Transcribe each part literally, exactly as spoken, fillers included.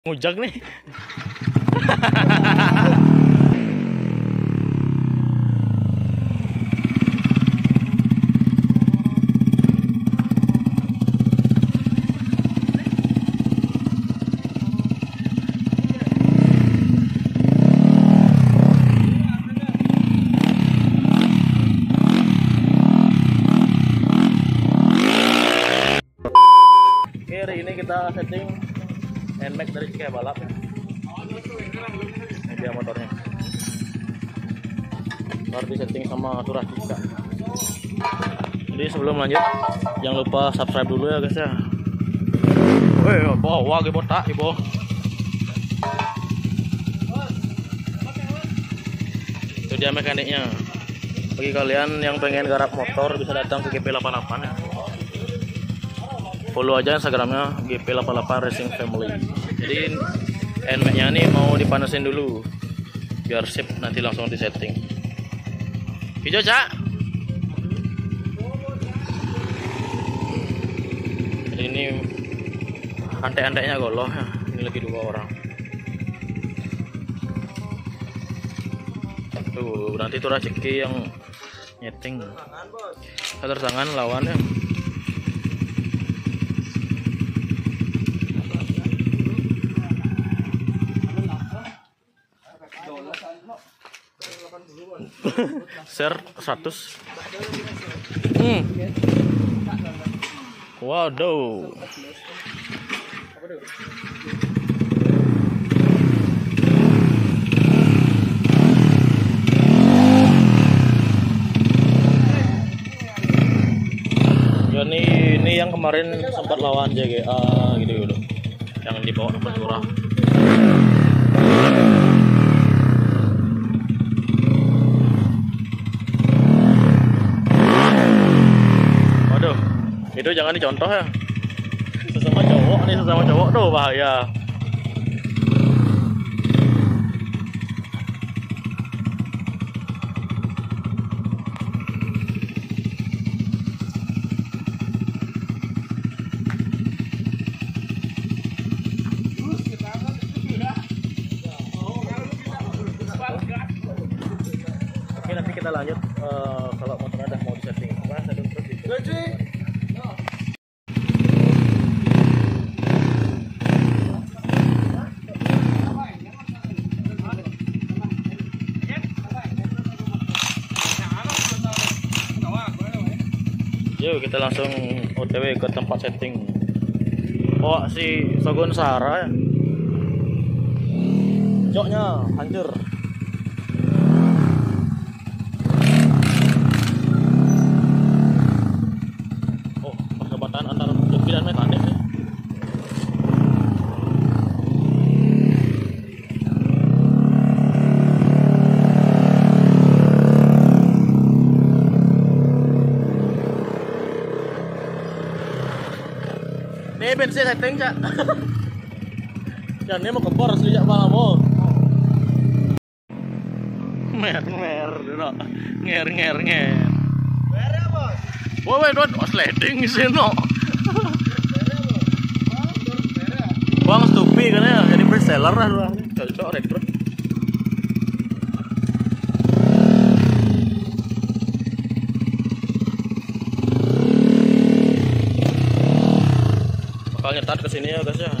Ngujak nih. Oke, hari ini kita setting N Max dari kayak balap ya. Ini dia motornya. Baru di setting sama Suratika. Jadi sebelum lanjut, jangan lupa subscribe dulu ya guys ya. Wih, bawa ke botak ibu. Itu dia mekaniknya. Bagi kalian yang pengen garap motor bisa datang ke G P delapan puluh delapan ya. Follow aja Instagramnya G P delapan puluh delapan Racing Family. Jadi N M A X nya ini mau dipanasin dulu biar sip, nanti langsung di setting. Hijau cak. Jadi ini antek-anteknya goloh ya. Ini lagi dua orang. Tuh nanti tuh rezeki yang nyeting. Satu tangan lawannya. Share seratus. Hmm. Waduh. Ya nih, ini yang kemarin sempat lawan J G A gitu gitu. Yang dibawa sama Curah. Itu jangan dicontoh ya, sesama cowok nih, sesama cowok tuh bahaya. Oke, nanti kita lanjut uh, kalau motornya udah mau disetting. Mas, ada terus itu. Yuk kita langsung O T W ke tempat setting. Oh si Sogon Sahara ya. Joknya hancur. Oh persahabatan antara mobil dan mekanik nih. Ini bensin setting cak. Jangan dia mau kebor asli jak malam mau. Mer mer dulu. Nger nger nger. Mer ya bos. Woi woi dot sliding sih no. Bang stupi kan ya, jadi reseller lah doang. Cocok rekrut. Bakal nyetat ke sini ya guys ya.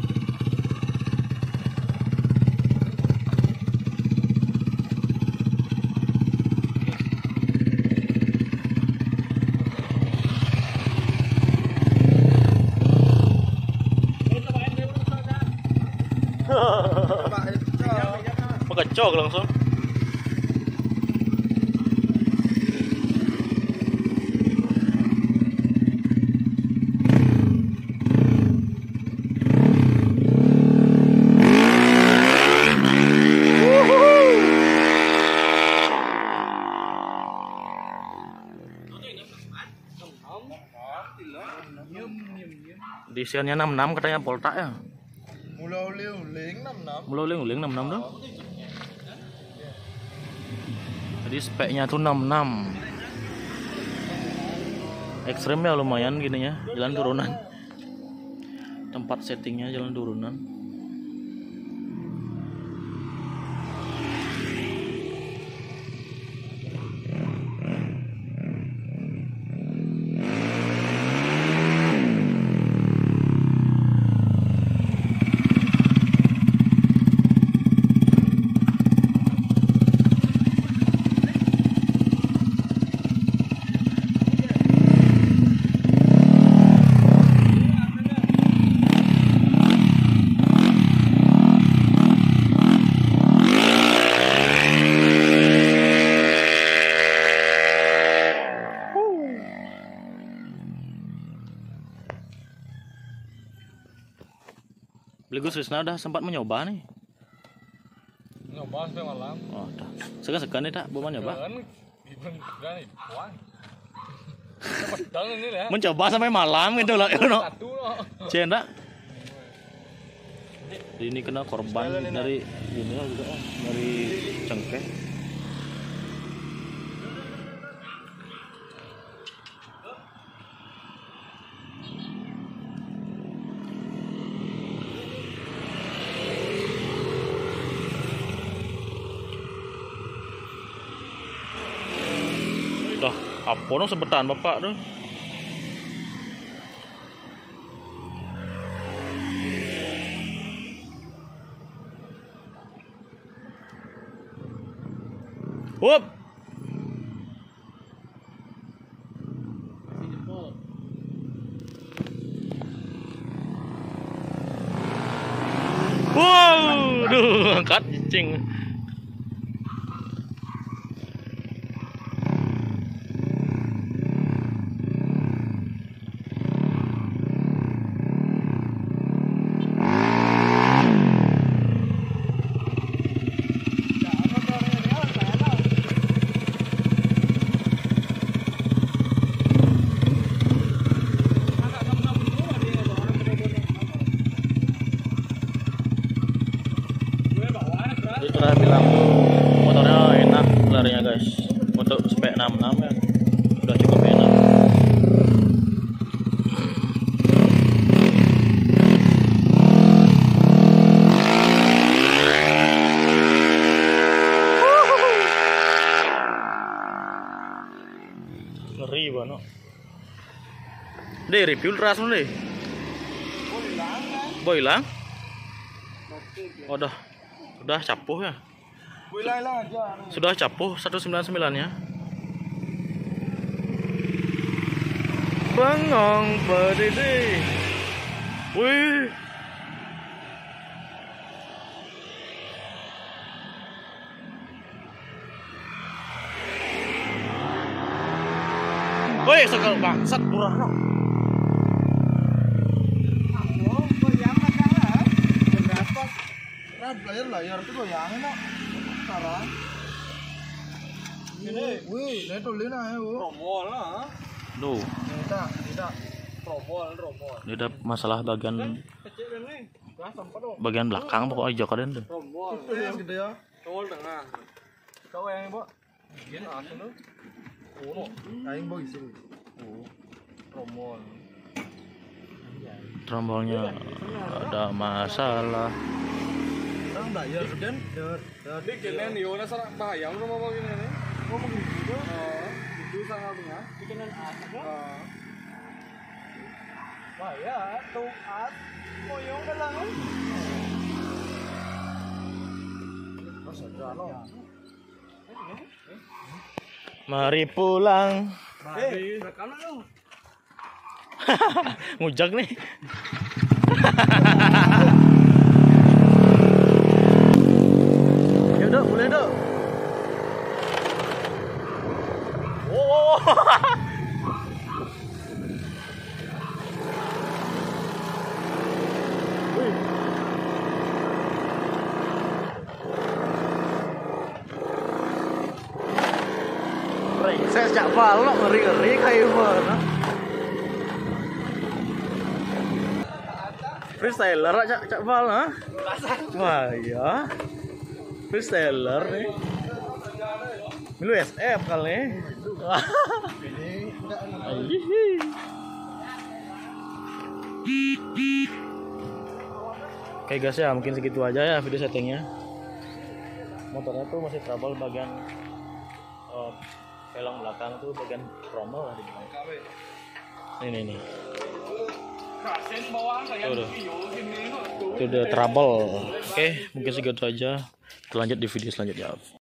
Pekecok langsung. Desainnya enam puluh enam katanya Polta ya. Mulai uling enam puluh enam. Mulai uling enam puluh enam dong. Jadi speknya tuh enam puluh enam. Ekstrem ya lumayan gini ya, jalan turunan. Tempat settingnya jalan turunan. Mas Krisna udah sempat mencoba nih. Nyoba sampai malam. Oh, dah. Segan-segan nih tak, belum nyoba. Kan gimana berani puan. Pedang ini ya. Mencoba sampai malam gitu lah, you know. Satu loh. Cenda. Ini kena korban dari ini lah juga, dari cengkeh. Dah, apa dong sebetan bapak tuh? Hup. Wow, duh, angkat cing. Pernah bilang motornya enak larinya guys, untuk spek enam enam ya udah cukup enak. Ngeri banget. Deh review ras lu deh. Boy hilang. Oh dah. Sudah capuh ya. Sudah capuh seratus sembilan puluh sembilan ya. Bengong berdiri. Wih. Wih, segel bangsat murah no. Layar-layar itu goyangin no. Sekarang. Ini, wih, ini tuh lina ya, bu. Romol lah. Duh. Tidak, tidak. Romol, romol. Ini ada masalah bagian bagian belakang pokoknya jauh kalian tuh. Romol. Itu yang gede ya. Romol tengah. Kau yang bu. Gini asin lu. Oh, aing boy sih. Oh. Romol. Trombolnya ada masalah. Enggak ya, dan jadi kenen yo na sarang bahaya lu mau gini nih. Ngomong gitu. Oh, itu sangat tengah. Kenen asap. Heeh. Bahaya tuh as moyong ka lang. Masa jalo. Mari pulang. Eh, kanan lu. Ngujak nih. Ya udah, boleh dong. Wow. Saya sejak balok ngeri-ngeri kayak mana. Freestyler cak cak bal ha? Wah ya. Freestyler nih. Lu S F kali. Oke guys ya, mungkin segitu aja ya video settingnya. Motornya tuh masih trouble bagian uh, pelong belakang tuh bagian trommel lah di belakang. Ini nih. Udah. Itu udah trouble. Oke, mungkin segitu aja. Kita lanjut di video selanjutnya.